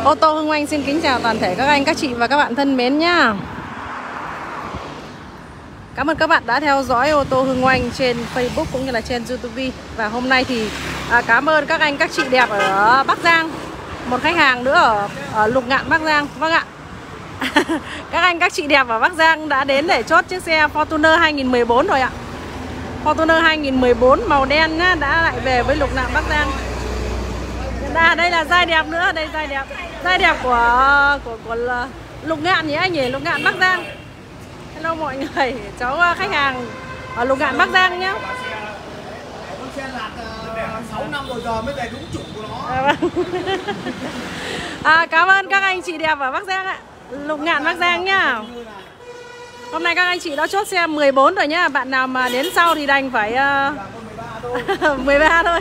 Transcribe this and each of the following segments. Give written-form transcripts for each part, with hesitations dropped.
Ô tô Hưng Oanh xin kính chào toàn thể các anh, các chị và các bạn thân mến nhá. Cảm ơn các bạn đã theo dõi ô tô Hưng Oanh trên Facebook cũng như là trên YouTube. Và hôm nay thì cảm ơn các anh, các chị đẹp ở Bắc Giang. Một khách hàng nữa ở Lục Ngạn, Bắc Giang. Vâng ạ. Các anh, các chị đẹp ở Bắc Giang đã đến để chốt chiếc xe Fortuner 2014 rồi ạ. Fortuner 2014 màu đen nhá, đã lại về với Lục Ngạn, Bắc Giang. Đây là giai đẹp nữa, đây giai đẹp của Lục Ngạn nhỉ anh nhỉ, Lục Ngạn Bắc Giang. Hello mọi người, cháu khách hàng ở Lục Ngạn Bắc Giang nhé. Con xe lạc 6 năm rồi giờ mới về đúng chủ của nó. Cảm ơn các anh chị đẹp ở Bắc Giang ạ, Lục Ngạn Bắc Giang nhá. Hôm nay các anh chị đã chốt xe 14 rồi nhá. Bạn nào mà đến sau thì đành phải 13 thôi.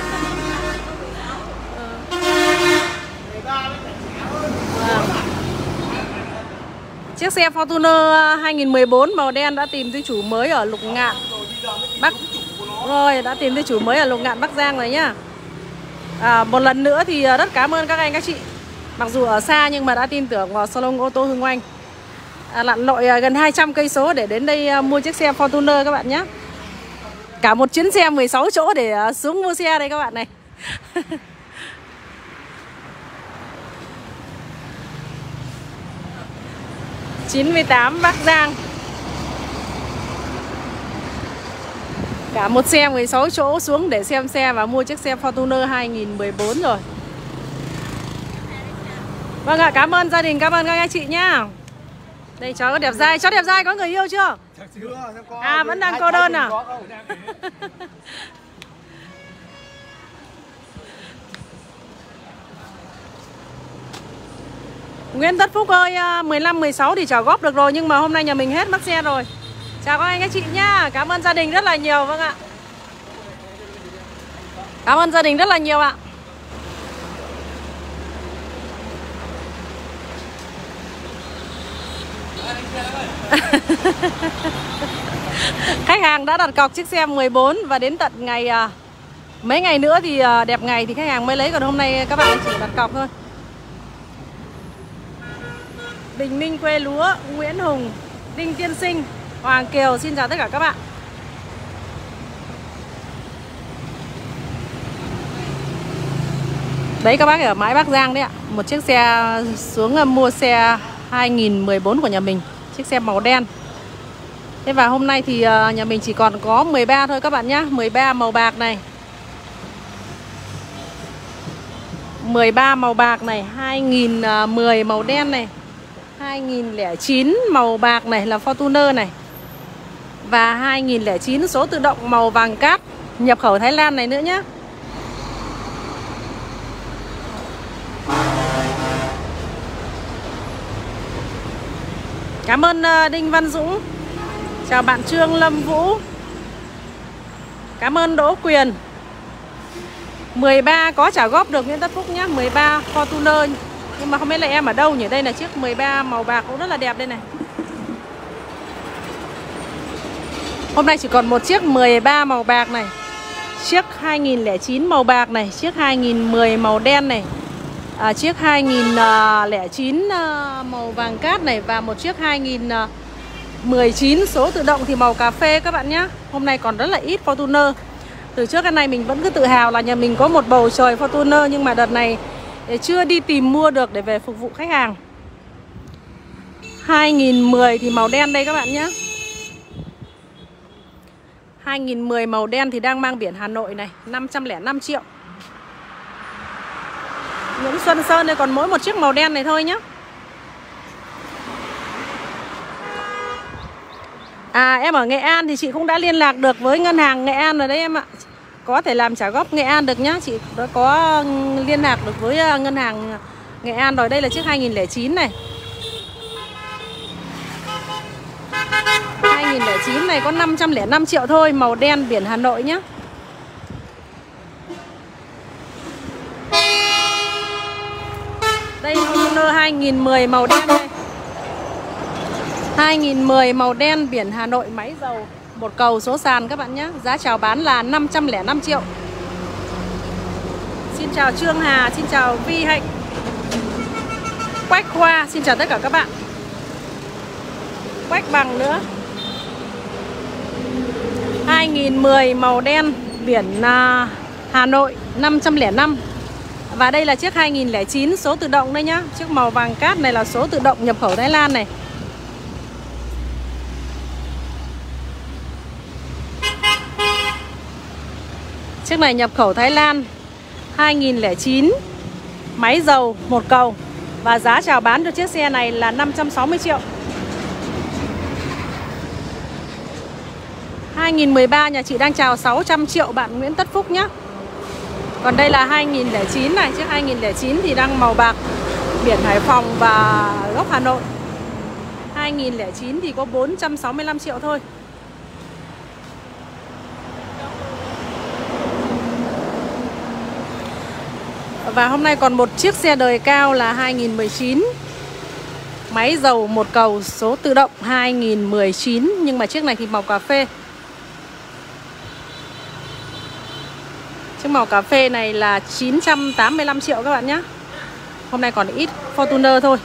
Chiếc xe Fortuner 2014 màu đen đã tìm thấy chủ mới ở Lục Ngạn Bắc. Rồi, đã tìm thấy chủ mới ở Lục Ngạn Bắc Giang rồi nhá. Một lần nữa thì rất cảm ơn các anh các chị. Mặc dù ở xa nhưng mà đã tin tưởng vào salon ô tô Hưng Oanh. Lặn lội gần 200 cây số để đến đây mua chiếc xe Fortuner các bạn nhé. Cả một chuyến xe 16 chỗ để xuống mua xe đây các bạn này. 98 Bắc Giang. Cả một xe 16 chỗ xuống để xem xe và mua chiếc xe Fortuner 2014 rồi. Vâng ạ, cảm ơn gia đình, cảm ơn các anh chị nhá. Đây cháu có đẹp dai, cháu đẹp dai có người yêu chưa? Vẫn đang cô đơn à? Nguyễn Tất Phúc ơi, 15-16 thì trả góp được rồi. Nhưng mà hôm nay nhà mình hết mất xe rồi. Chào các anh các chị nhá. Cảm ơn gia đình rất là nhiều. Vâng ạ. Cảm ơn gia đình rất là nhiều ạ. Khách hàng đã đặt cọc chiếc xe 14 và đến tận ngày mấy ngày nữa thì đẹp ngày thì khách hàng mới lấy. Còn hôm nay các bạn chỉ đặt cọc thôi. Bình Minh quê lúa, Nguyễn Hùng, Đinh Tiên Sinh, Hoàng Kiều, xin chào tất cả các bạn. Đấy các bác ở mãi Bắc Giang đấy ạ. Một chiếc xe xuống mua xe 2014 của nhà mình, chiếc xe màu đen. Thế và hôm nay thì nhà mình chỉ còn có 13 thôi các bạn nhé. 13 màu bạc này, 13 màu bạc này, 2010 màu đen này, 2009 màu bạc này là Fortuner này, và 2009 số tự động màu vàng cát nhập khẩu Thái Lan này nữa nhé. Cảm ơn Đinh Văn Dũng. Chào bạn Trương Lâm Vũ. Cảm ơn Đỗ Quyền. 13 có trả góp được Nguyễn Tất Phúc nhé. 13 Fortuner. Nhưng mà không biết là em ở đâu nhỉ. Đây là chiếc 13 màu bạc cũng rất là đẹp đây này. Hôm nay chỉ còn một chiếc 13 màu bạc này, chiếc 2009 màu bạc này, chiếc 2010 màu đen này, chiếc 2009 màu vàng cát này, và một chiếc 2019 số tự động thì màu cà phê các bạn nhé. Hôm nay còn rất là ít Fortuner. Từ trước đến nay mình vẫn cứ tự hào là nhà mình có một bầu trời Fortuner, nhưng mà đợt này chưa đi tìm mua được để về phục vụ khách hàng. 2010 thì màu đen đây các bạn nhé. 2010 màu đen thì đang mang biển Hà Nội này, 505 triệu. Nguyễn Xuân Sơn đây còn mỗi một chiếc màu đen này thôi nhé. Em ở Nghệ An thì chị cũng đã liên lạc được với ngân hàng Nghệ An rồi đấy em ạ. Có thể làm trả góp Nghệ An được nhá. Chị đã có liên lạc được với ngân hàng Nghệ An rồi. Đây là chiếc 2009 này. 2009 này có 505 triệu thôi, màu đen biển Hà Nội nhé. Đây Fortuner 2010 màu đen đây. 2010 màu đen biển Hà Nội, máy dầu một cầu số sàn các bạn nhé. Giá chào bán là 505 triệu. Xin chào Trương Hà, xin chào Vi Hạnh. Quách Khoa. Xin chào tất cả các bạn. Quách Bằng nữa. 2010 màu đen, biển Hà Nội 505. Và đây là chiếc 2009 số tự động đây nhá. Chiếc màu vàng cát này là số tự động nhập khẩu Thái Lan này. Chiếc này nhập khẩu Thái Lan 2009. Máy dầu 1 cầu. Và giá chào bán cho chiếc xe này là 560 triệu. 2013 nhà chị đang chào 600 triệu bạn Nguyễn Tất Phúc nhé. Còn đây là 2009 này. Chiếc 2009 thì đang màu bạc, biển Hải Phòng và gốc Hà Nội. 2009 thì có 465 triệu thôi. Và hôm nay còn một chiếc xe đời cao là 2019. Máy dầu 1 cầu, số tự động 2019. Nhưng mà chiếc này thì màu cà phê. Chiếc màu cà phê này là 985 triệu các bạn nhé. Hôm nay còn ít Fortuner thôi.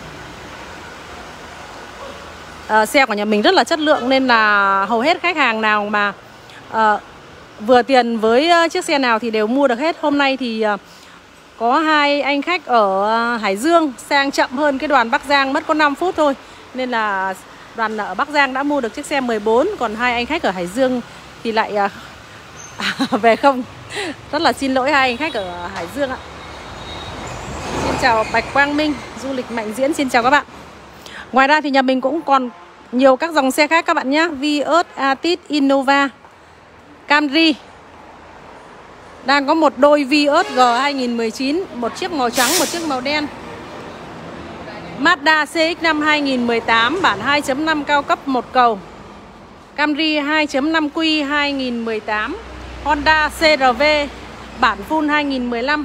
Xe của nhà mình rất là chất lượng nên là hầu hết khách hàng nào mà vừa tiền với chiếc xe nào thì đều mua được hết. Hôm nay thì có 2 anh khách ở Hải Dương sang chậm hơn cái đoàn Bắc Giang, mất có 5 phút thôi. Nên là đoàn ở Bắc Giang đã mua được chiếc xe 14. Còn 2 anh khách ở Hải Dương thì lại về không. Rất là xin lỗi 2 anh khách ở Hải Dương ạ. Xin chào Bạch Quang Minh, du lịch Mạnh Diễn, xin chào các bạn. Ngoài ra thì nhà mình cũng còn nhiều các dòng xe khác các bạn nhé. Vios, Altis, Innova, Camry. Đang có một đôi Vios G 2019, một chiếc màu trắng, một chiếc màu đen. Mazda CX-5 2018 bản 2.5 cao cấp 1 cầu. Camry 2.5Q 2018. Honda CR-V bản full 2015.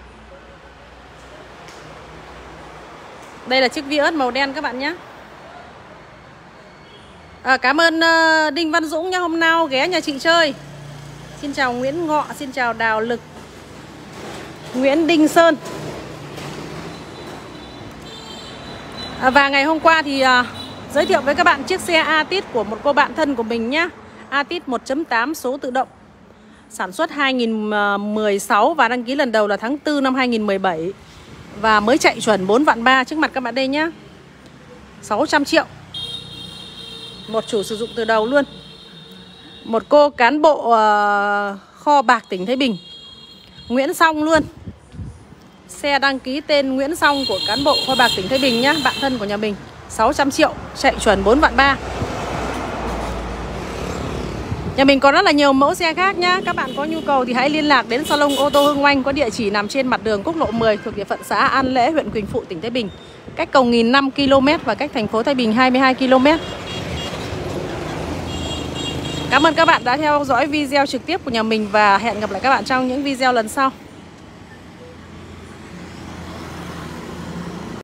Đây là chiếc Vios màu đen các bạn nhé. Cảm ơn Đinh Văn Dũng nha, hôm nào ghé nhà chị chơi. Xin chào Nguyễn Ngọ, xin chào Đào Lực, Nguyễn Đinh Sơn. Và ngày hôm qua thì giới thiệu với các bạn chiếc xe Altis của một cô bạn thân của mình nhé. Altis 1.8 số tự động, sản xuất 2016 và đăng ký lần đầu là tháng 4 năm 2017. Và mới chạy chuẩn 4.300.000 trước mặt các bạn đây nhé. 600 triệu. Một chủ sử dụng từ đầu luôn. Một cô cán bộ kho bạc tỉnh Thái Bình, Nguyễn Song luôn. Xe đăng ký tên Nguyễn Song của cán bộ kho bạc tỉnh Thái Bình nhá, bạn thân của nhà mình. 600 triệu, chạy chuẩn 4.300.000. Nhà mình có rất là nhiều mẫu xe khác nhá. Các bạn có nhu cầu thì hãy liên lạc đến salon ô tô Hưng Oanh, có địa chỉ nằm trên mặt đường quốc lộ 10 thuộc địa phận xã An Lễ, huyện Quỳnh Phụ, tỉnh Thái Bình. Cách Cầu Nghìn 5 km và cách thành phố Thái Bình 22 km. Cảm ơn các bạn đã theo dõi video trực tiếp của nhà mình và hẹn gặp lại các bạn trong những video lần sau.